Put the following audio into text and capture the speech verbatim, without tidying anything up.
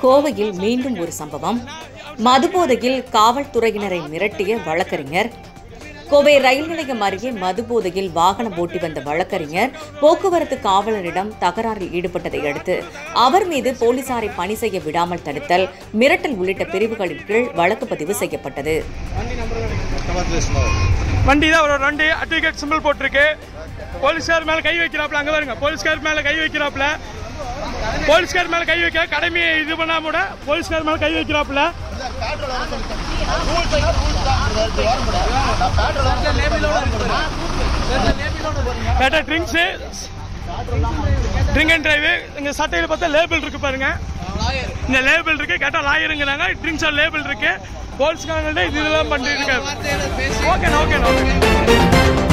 கோவையில் மீண்டும் ஒரு சம்பவம். மதுபோதையில் காவல்துறையினரை மிரட்டிய வழக்கறிஞர். கோவை ரயில் நிலையம் அருகே மதுபோதையில் வாகனம் ஓட்டி வந்த வழக்கறிஞர் போக்குவரத்து காவலரிடம் தகராறில் ஈடுபட்டதை அடுத்து அவர் மீது போலீசாரை பணி செய்ய விடாமல் தடுத்தல், மிரட்டல் உள்ளிட்ட பிரிவுகளின் கீழ் வழக்கு பதிவு செய்யப்பட்டது. வண்டி தான் ஒரு வண்டி அட்வொகேட் சிம்பிள் போட்டிருக்கு. போலீஸ்கார் மேல கை வைக்கிறாப்ல, அங்க பாருங்க, போலீஸ்கார் மேல கை வைக்கிறாப்ல, போலீஸ்கார் மேல கை வைக்க கடமையை இது பண்ணாம கூட போலீஸ்கார் மேல கை வைக்கிறாப்ல. கேட்டா ட்ரிங்க்ஸ் ட்ரிங்க் அண்ட் டிரைவ். இங்க சட்டையில பார்த்தா லேபிள் இருக்கு பாருங்க, இந்த லேபிள் இருக்கு. கேட்டா லாயருங்கிறாங்க, ட்ரிங்க்ஸ் லேபிள் இருக்கு. போலீஸ்காரங்கள்ட்ட இதெல்லாம் பண்ணிட்டு இருக்காரு. Okay okay okay